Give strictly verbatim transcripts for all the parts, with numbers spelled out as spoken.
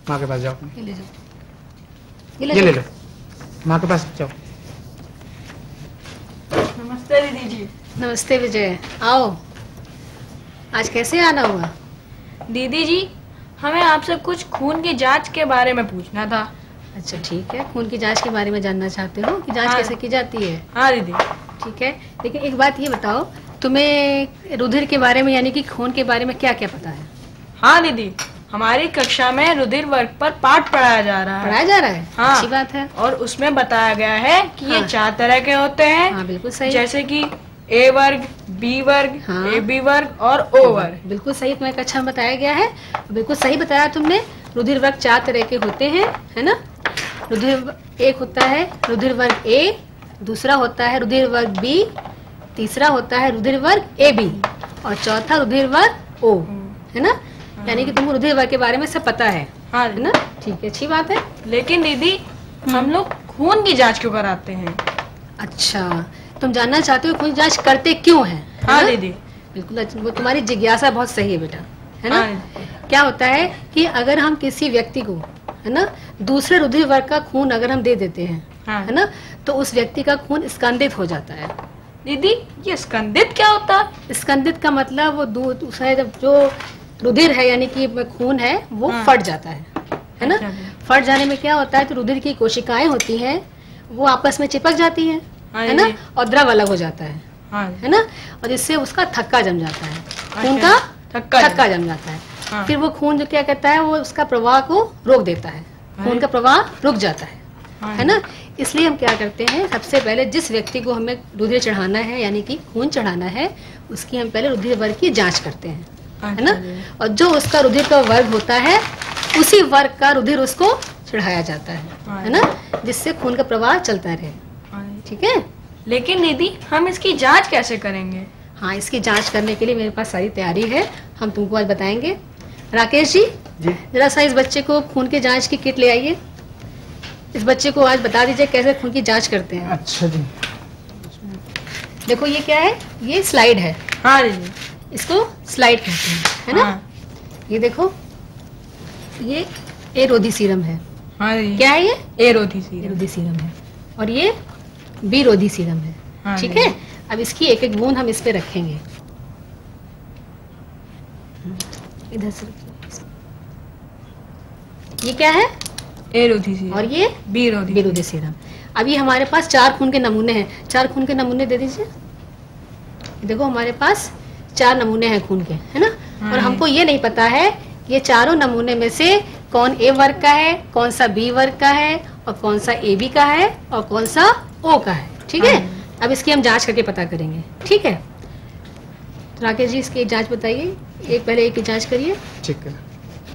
माँ के पास जाओ। ये ले जाओ, ये ले, ये ले लो, माँ के पास जाओ। नमस्ते दीदी जी। नमस्ते विजय, आओ। आज कैसे आना हुआ? दीदी जी, हमें आपसे कुछ खून की जांच के बारे में पूछना था। अच्छा ठीक है, खून की जांच के बारे में जानना चाहते हो कि जांच हाँ। कैसे की जाती है? हाँ दीदी। ठीक है, लेकिन एक बात ये बताओ, तुम्हें रुधिर के बारे में यानी कि खून के बारे में क्या क्या पता है? हाँ दीदी, हमारी कक्षा में रुधिर वर्ग पर पाठ पढ़ाया जा रहा है। पढ़ाया जा रहा है? हाँ। अच्छी बात है। और उसमें बताया गया है कि हाँ। ये चार तरह के होते हैं। हाँ बिल्कुल सही। जैसे कि ए वर्ग, बी वर्ग, हाँ। ए बी वर्ग और ओ वर्ग। बिल्कुल सही, तुम्हें कक्षा में बताया गया है। बिल्कुल सही बताया तुमने। रुधिर वर्ग चार तरह के होते हैं, है ना? रुधिर एक होता है रुधिर वर्ग ए, दूसरा होता है रुधिर वर्ग बी, तीसरा होता है रुधिर वर्ग ए बी और चौथा रुधिर वर्ग ओ, है ना? यानी कि तुमको रुधिर वर्ग के बारे में सब पता है, हाँ है ना? ठीक है, अच्छी बात है। लेकिन दीदी, हम लोग खून की जांच क्यों कराते हैं? अच्छा, तुम जानना चाहते हो खून की जांच करते क्यों हैं? है हाँ ना? दीदी। बिल्कुल, अच्छा, वो तुम्हारी जिज्ञासा बहुत सही है बेटा, है ना? हाँ। क्या होता है कि अगर हम किसी व्यक्ति को, है ना, दूसरे रुधिर वर्ग का खून अगर हम दे देते हैं, हाँ। है ना, तो उस व्यक्ति का खून स्कंदित हो जाता है। दीदी, ये स्कंदित क्या होता है? स्कंदित का मतलब वो दूध दूसरा जब जो रुधिर है यानी कि खून है वो हाँ। फट जाता है, है ना? अच्छा। फट जाने में क्या होता है, तो रुधिर की कोशिकाएं होती हैं वो आपस में चिपक जाती हैं, हाँ है ना? जी। और द्रव अलग हो जाता है, हाँ। है ना? और इससे उसका थक्का जम जाता है, खून अच्छा, का थक्का थक्का जम जाता है। हाँ। फिर वो खून जो क्या करता है, वो उसका प्रवाह को रोक देता है, खून का प्रवाह रुक जाता है, हाँ। है ना? इसलिए हम क्या करते हैं, सबसे पहले जिस व्यक्ति को हमें रुधिर चढ़ाना है यानी कि खून चढ़ाना है, उसकी हम पहले रुधिर वर्ग की जांच करते हैं, है ना? और जो उसका रुधिर का वर्ग होता है उसी वर्ग का रुधिर उसको चढ़ाया जाता है, हाँ। है ना? जिससे खून का प्रवाह चलता रहे, हाँ। ठीक है? लेकिन दीदी, हम इसकी जांच कैसे करेंगे? हाँ, इसकी जांच करने के लिए मेरे पास सारी तैयारी है, हम तुमको आज बताएंगे। राकेश जी, जी। जरा सा इस बच्चे को खून की जांच की किट ले आइए। इस बच्चे को आज बता दीजिए कैसे खून की जांच करते हैं। अच्छा जी। देखो ये क्या है, ये स्लाइड है, हाँ दीदी। इसको स्लाइड कहते हैं, है ना? हाँ। ये देखो, ये ए रोधी सीरम है। हाँ दीदी। क्या है ये? ए रोधी ए सीरम। रोधी सीरम है। और ये बी रोधी सीरम है, हाँ ठीक जी। है? अब इसकी एक एक बूंद हम इस पे रखेंगे, इधर से रखिए। ये क्या है? ए रोधी सीरम। और ये बी रोधी। बी रोधी सीरम। अब ये हमारे पास चार खून के नमूने हैं, चार खून के नमूने दे दीजिए। देखो हमारे पास चार नमूने हैं खून के, है ना? हाँ और जी। हमको ये नहीं पता है ये चारों नमूने में से कौन ए वर्ग का है, कौन सा बी वर्ग का है और कौन सा ए बी का है और कौन सा ओ का है, ठीक है? हाँ जी। अब इसकी हम जांच करके पता करेंगे, ठीक है? तो राकेश जी इसकी एक जांच बताइए, एक पहले एक की जांच करिए। ठीक है।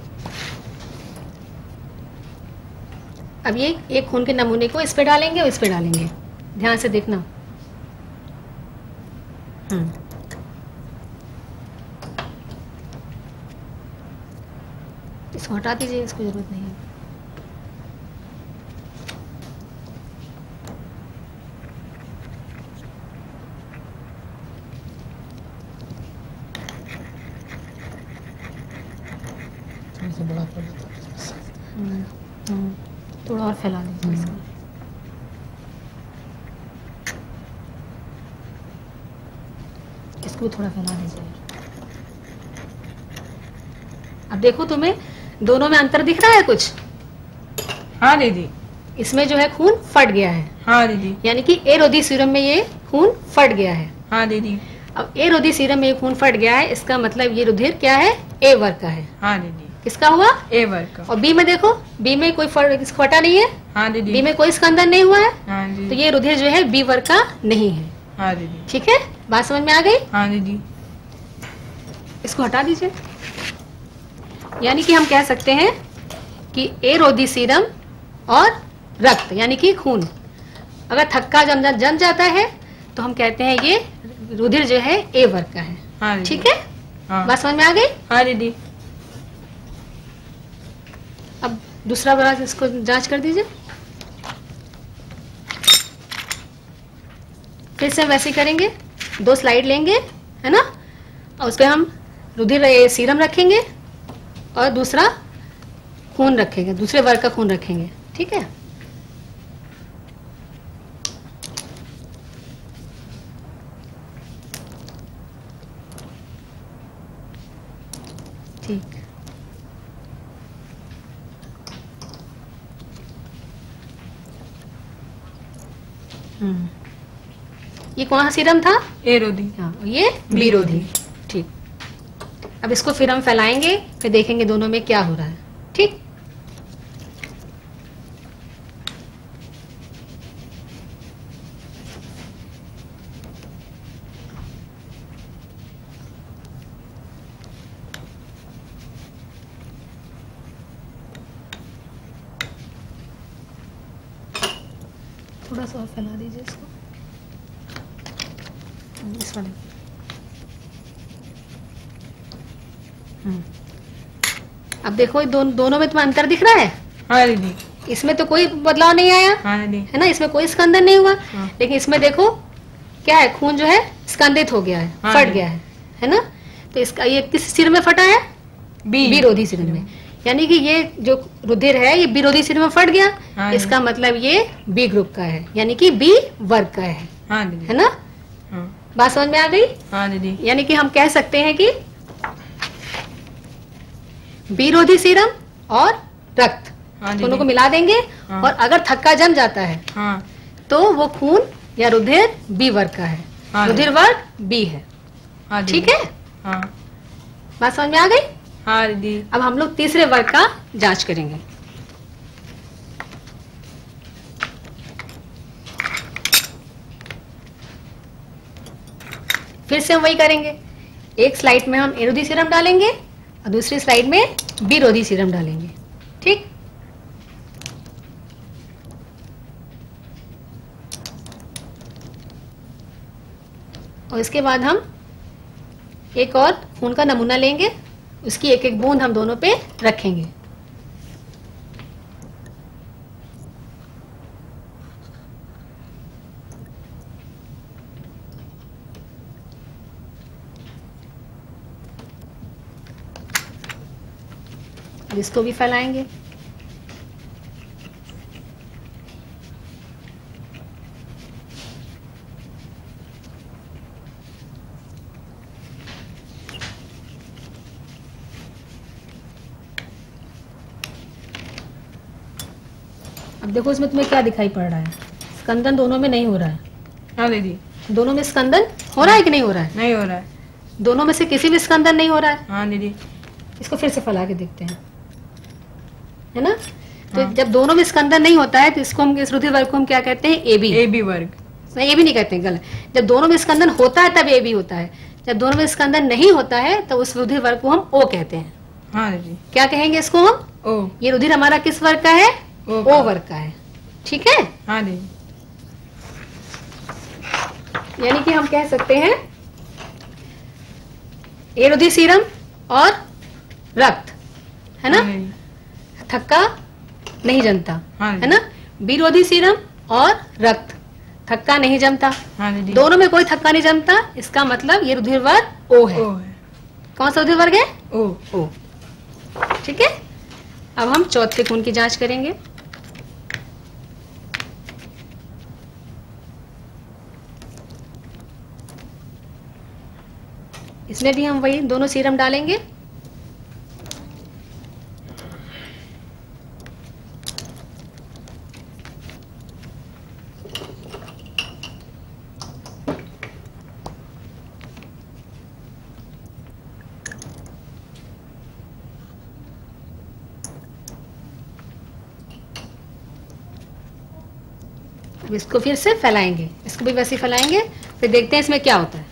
अब ये एक खून के नमूने को इस पे डालेंगे और इस पे डालेंगे, ध्यान से देखना। हम्म इसको हटा दीजिए, इसको जरूरत नहीं है। बड़ा कर देता हूँ। हम्म, हम्म, थोड़ा और फैला दीजिए इसको। इसको भी थोड़ा फैला दीजिए। अब देखो तुम्हें दोनों में अंतर दिख रहा है कुछ? हाँ दीदी। इसमें जो है खून फट गया है, हाँ दीदी। यानी कि ए रोधी सीरम में ये खून फट गया है। हाँ दीदी। अब ए रोधी सीरम में ये खून फट गया है, इसका मतलब ये रुधिर क्या है? ए वर्ग का है। हाँ दीदी। किसका हुआ? ए वर्ग का। और बी में देखो, बी में कोई फट फटा नहीं है, हाँ दीदी। बी में कोई स्कंदन नहीं हुआ है, हाँ तो दीदी। ये रुधिर जो है बी वर्ग का नहीं है, हाँ दीदी। ठीक है? बात समझ में आ गई? हाँ दीदी। इसको हटा दीजिए। यानी कि हम कह सकते हैं कि ए रोधी सीरम और रक्त यानी कि खून अगर थक्का जम जा, जम जाता है तो हम कहते हैं ये रुधिर जो है ए वर्ग का है, हाँ दीदी। ठीक है? हाँ। बात समझ में आ गई? हाँ दीदी। अब दूसरा बड़ा इसको जांच कर दीजिए। फिर से हम वैसे ही करेंगे, दो स्लाइड लेंगे, है ना? और उस पर हम रुधिर ए, सीरम रखेंगे और दूसरा खून रखेंगे, दूसरे वर्ग का खून रखेंगे, ठीक है। ठीक, हम्म, ये कौन सा सीरम था? ए रोधी। हाँ, ये बी रोधी। ठीक, अब इसको फिर हम फैलाएंगे, फिर देखेंगे दोनों में क्या हो रहा है। ठीक, थोड़ा सा और फैला दीजिए इसको, इस वाले। हम्म, अब देखो दो, दोनों में तुम्हें अंतर दिख रहा है? हाँ दीदी। इसमें तो कोई बदलाव नहीं आया, हाँ दीदी। है ना, इसमें कोई स्कंदन नहीं हुआ। हाँ। लेकिन इसमें देखो क्या है, खून जो है स्कंदित हो गया है, हाँ फट जी। गया है है ना। तो इसका ये किस सिर में फटा है? बी विरोधी सिर में, यानी कि ये जो रुधिर है ये विरोधी सिर में फट गया। हाँ जी। इसका मतलब ये बी ग्रुप का है, यानी कि बी वर्ग का है, हाँ दीदी। है ना। हाँ। बात समझ में आ गई? हाँ दीदी। यानी कि हम कह सकते हैं कि विरोधी सीरम और रक्त हाँ दोनों को दीदी। मिला देंगे, हाँ। और अगर थक्का जम जाता है हाँ। तो वो खून या रुधिर बी वर्ग का है, हाँ। रुधिर वर्ग बी है, हाँ दीदी। ठीक है। हाँ। बात समझ में आ गई? हाँ दीदी। अब हम लोग तीसरे वर्ग का जांच करेंगे। फिर से हम वही करेंगे, एक स्लाइड में हम एरोधी सीरम डालेंगे और दूसरी स्लाइड में विरोधी सीरम डालेंगे, ठीक। और इसके बाद हम एक और खून का नमूना लेंगे, उसकी एक एक बूंद हम दोनों पे रखेंगे। अब इसको भी फैलाएंगे। अब देखो इसमें तुम्हें क्या दिखाई पड़ रहा है, स्कंदन दोनों में नहीं हो रहा है। हाँ दीदी। दोनों में स्कंदन हो रहा है कि नहीं हो रहा है? नहीं हो रहा है। दोनों में से किसी भी स्कंदन नहीं हो रहा है। हाँ दीदी। इसको फिर से फैला के देखते हैं, है ना। तो हाँ। जब दोनों में स्कंदन नहीं होता है तो इसको हम, इस रुधिर वर्ग को हम क्या कहते हैं? A B. ए बी वर्ग। नहीं, ए बी नहीं कहते हैं, गलत। जब दोनों में स्कंदन होता है तब ए बी होता है, जब दोनों में स्कंदन नहीं होता है तो उस रुधिर वर्ग को हम ओ कहते हैं। हाँ दीदी। क्या कहेंगे इसको हम? ओ। ये रुधिर हमारा किस वर्ग का है? ओ ओ वर्ग का है, ठीक है। हाँ दीदी। यानी कि हम कह सकते हैं एरोधी सीरम और रक्त, है ना, हाँ दीदी। थक्का नहीं जमता, हाँ है ना। विरोधी सीरम और रक्त, थक्का नहीं जमता। हाँ दीदी। दोनों में कोई थक्का नहीं जमता, इसका मतलब ये रुधिर वर्ग ओ है। ओ है। कौन सा रुधिर वर्ग है? ओ। ओ, ठीक है। अब हम चौथे खून की जांच करेंगे। इसमें भी हम वही दोनों सीरम डालेंगे। अब इसको फिर से फैलाएंगे, इसको भी वैसे ही फैलाएंगे, फिर देखते हैं इसमें क्या होता है।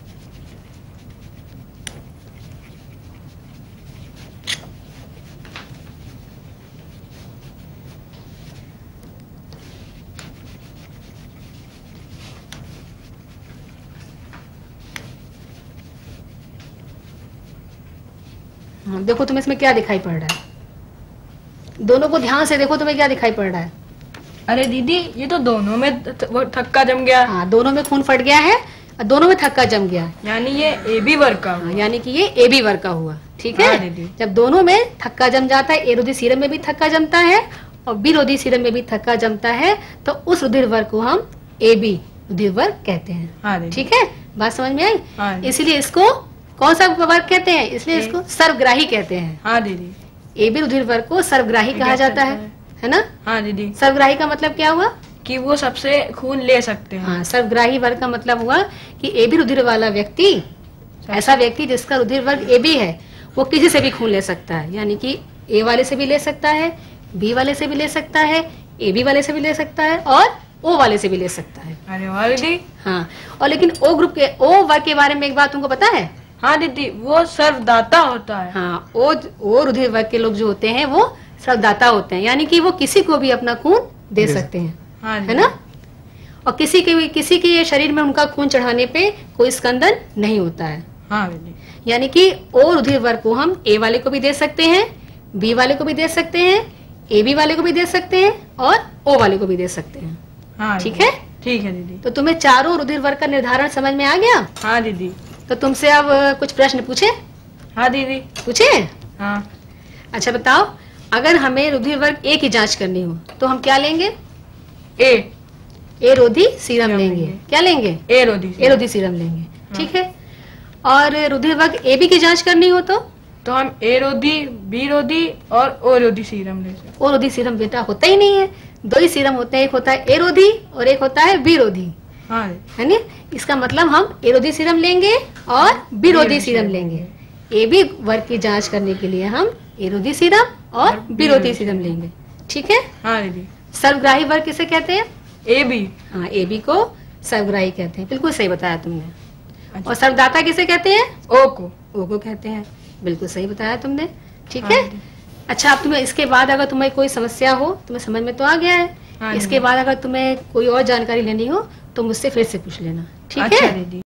हाँ, देखो तुम्हें इसमें क्या दिखाई पड़ रहा है, दोनों को ध्यान से देखो, तुम्हें क्या दिखाई पड़ रहा है। अरे दीदी, ये तो दोनों में थ- वो थक्का जम गया। हाँ, दोनों में खून फट गया है, और दोनों में थक्का जम गया, यानी ये ए बी वर्ग का हाँ, यानी कि ये ए बी वर्ग का हुआ। ठीक है, हाँ दीदी। जब दोनों में थक्का जम जाता है, ए रोधी सीरम में भी थक्का जमता है और बी रोधी सीरम में भी थक्का जमता है, तो उस रुधिर वर्ग को हम ए बी रुधिर वर्ग कहते हैं। हाँ दीदी। ठीक है, बात समझ में आई? हाँ दीदी। इसलिए इसको कौन सा वर्ग कहते हैं? इसलिए ए- इसको सर्वग्राही कहते हैं। हाँ दीदी। ए बी रुधिर वर्ग को सर्वग्राही कहा जाता है, है ना? हाँ दीदी, सर्वग्राही का मतलब क्या हुआ? कि वो सबसे खून ले सकते हैं। हाँ, सर्वग्राही वर्ग का मतलब हुआ कि ए बी रुधिर वाला व्यक्ति, ऐसा व्यक्ति जिसका रुधिर वर्ग ए बी है, वो किसी से भी खून ले सकता है। यानी कि ए वाले से भी ले सकता है, बी वाले से भी ले सकता है, ए बी वाले से भी ले सकता है और ओ वाले से भी ले सकता है। अरे वाह दीदी। हाँ, और लेकिन ओ ग्रुप के, ओ वर्ग के बारे में एक बात तुमको पता है? हाँ दीदी, वो सर्वदाता होता है। हाँ, ओ ओ रुधिर वर्ग के लोग जो होते हैं वो सर्वदाता होते हैं, यानी कि वो किसी को भी अपना खून दे दे सकते हैं, हाँ है दीदी। ना? और किसी के भी किसी के शरीर में उनका खून चढ़ाने पे कोई स्कंदन नहीं होता है। हाँ दीदी। यानी कि ओ रुधिर वर्ग को हम ए वाले को भी दे सकते हैं, बी वाले को भी दे सकते हैं, ए बी वाले को भी दे सकते हैं और ओ वाले को भी दे सकते हैं। हाँ ठीक दीदी। है, ठीक है दीदी। तो तुम्हें चारों रुधिर वर्ग का निर्धारण समझ में आ गया? हाँ दीदी। तो तुमसे अब अ, कुछ प्रश्न पूछे हाँ दीदी। पूछे हाँ। अच्छा बताओ, अगर हमें रुधिर वर्ग ए की जांच करनी हो तो हम क्या लेंगे? ए ए रोधी सीरम सीरम लेंगे। लेंगे। क्या लेंगे? ए रोधी ए रोधी सीरम लेंगे। ठीक है, और रुधिर वर्ग ए बी की जांच करनी हो तो तो हम ए रोधी, बी रोधी और ओ रोधी सीरम ले सकते। ओ रोधी सीरम बेटा होता ही नहीं है, दो ही सीरम होते हैं, एक होता है ए रोधी और एक होता है बी रोधी, हाँ दीदी। है ना? इसका मतलब हम ए रोधी सीरम लेंगे और बी रोधी सीरम लेंगे। ए बी वर्ग की जांच करने के लिए हम ए रोधी सीरम और बी रोधी सीरम लेंगे। ठीक है, हाँ दीदी। सर्वग्राही वर्ग किसे कहते हैं? A B. हाँ, ए बी को सर्वग्राही कहते हैं। बिल्कुल सही बताया तुमने। अच्छा। और सर्वदाता किसे कहते हैं? ओ को। ओ को कहते हैं। बिल्कुल सही बताया तुमने। ठीक हाँ है, दीदी। अच्छा अब तुम्हें इसके बाद अगर तुम्हें कोई समस्या हो, तुम्हें समझ में तो आ गया है। हाँ इसके दीदी। बाद अगर तुम्हें कोई और जानकारी लेनी हो तो मुझसे फिर से पूछ लेना। ठीक अच्छा है? दीदी।